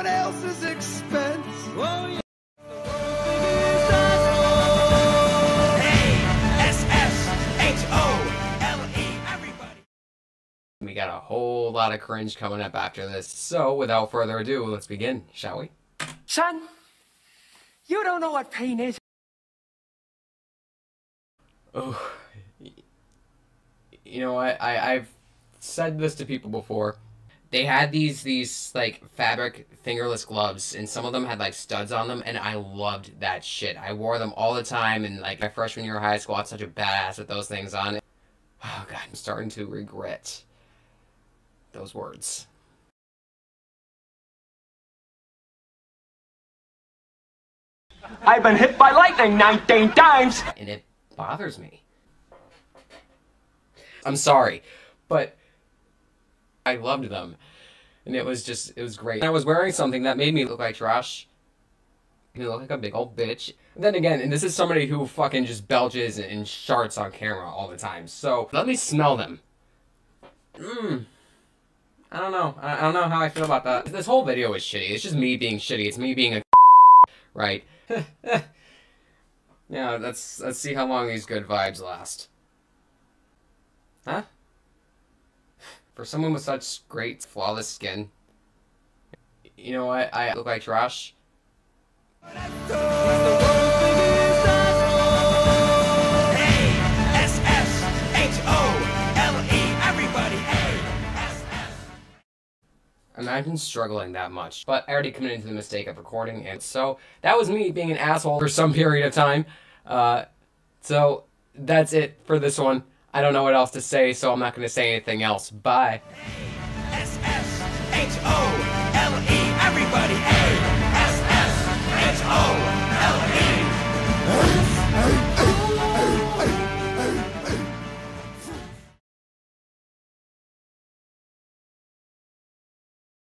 everyone else's expense. Oh, yeah. We got a whole lot of cringe coming up after this. So, without further ado, let's begin, shall we? Son, you don't know what pain is. Oh, you know what? I've said this to people before. They had these like fabric fingerless gloves, and some of them had like studs on them, and I loved that shit. I wore them all the time, and like my freshman year of high school, I was such a badass with those things on. Oh god, I'm starting to regret those words. I've been hit by lightning 19 times! And it bothers me. I'm sorry, but I loved them. And it was great. And I was wearing something that made me look like trash. You look like a big old bitch. And then again, and this is somebody who fucking just belches and sharts on camera all the time. So, let me smell them. I don't know. I don't know how I feel about that. This whole video is shitty. It's just me being shitty. It's me being a right? Yeah, let's see how long these good vibes last. Huh? For someone with such great, flawless skin. You know what? I look like trash. Imagine struggling that much. But I already committed to the mistake of recording, and so that was me being an asshole for some period of time. So that's it for this one. I don't know what else to say, so I'm not going to say anything else. Bye. S-S-H-O